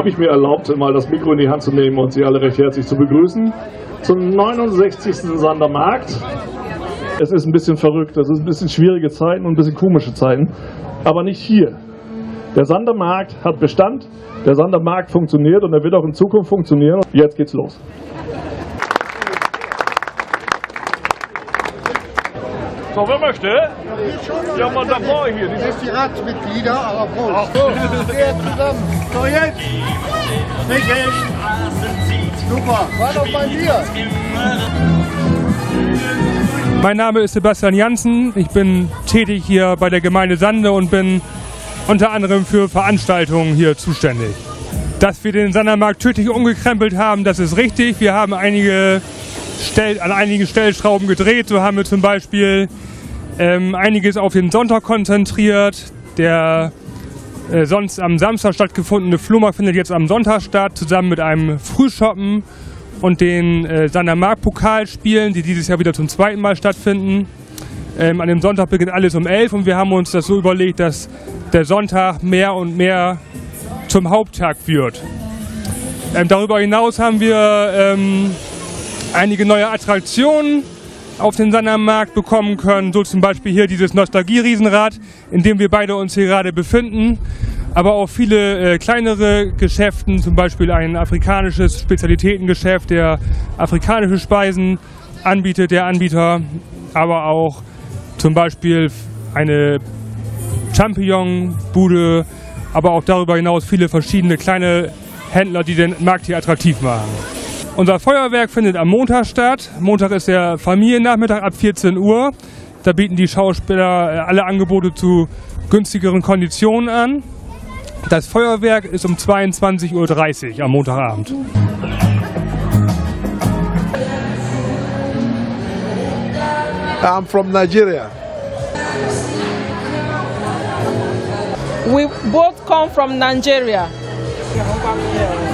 habe ich mir erlaubt, mal das Mikro in die Hand zu nehmen und Sie alle recht herzlich zu begrüßen zum 69. Sandermarkt. Es ist ein bisschen verrückt, es ist ein bisschen schwierige Zeiten und ein bisschen komische Zeiten, aber nicht hier. Der Sandermarkt hat Bestand, der Sandermarkt funktioniert und er wird auch in Zukunft funktionieren. Jetzt geht's los. So, wer möchte? Ja, mal dabei hier. Das ist die Ratsmitglieder, aber Prost. So, wir zusammen. So, jetzt. Michael. Super. War doch bei dir. Mein Name ist Sebastian Janssen. Ich bin tätig hier bei der Gemeinde Sande und bin unter anderem für Veranstaltungen hier zuständig. Dass wir den Sandermarkt tüchtig umgekrempelt haben, das ist richtig. Wir haben an einigen Stellschrauben gedreht. So haben wir zum Beispiel einiges auf den Sonntag konzentriert. Der sonst am Samstag stattgefundene Flohmarkt findet jetzt am Sonntag statt, zusammen mit einem Frühshoppen und den Sandermarkt-Pokalspielen, die dieses Jahr wieder zum zweiten Mal stattfinden. An dem Sonntag beginnt alles um 11 und wir haben uns das so überlegt, dass der Sonntag mehr und mehr zum Haupttag wird. Darüber hinaus haben wir einige neue Attraktionen auf den Sandermarkt bekommen können, so zum Beispiel hier dieses Nostalgie-Riesenrad, in dem wir beide uns hier gerade befinden, aber auch viele kleinere Geschäfte, zum Beispiel ein afrikanisches Spezialitätengeschäft, der afrikanische Speisen anbietet, der Anbieter, aber auch zum Beispiel eine Champignon-Bude, aber auch darüber hinaus viele verschiedene kleine Händler, die den Markt hier attraktiv machen. Unser Feuerwerk findet am Montag statt. Montag ist der Familiennachmittag ab 14 Uhr. Da bieten die Schauspieler alle Angebote zu günstigeren Konditionen an. Das Feuerwerk ist um 22:30 Uhr am Montagabend. I'm from Nigeria. We both come from Nigeria.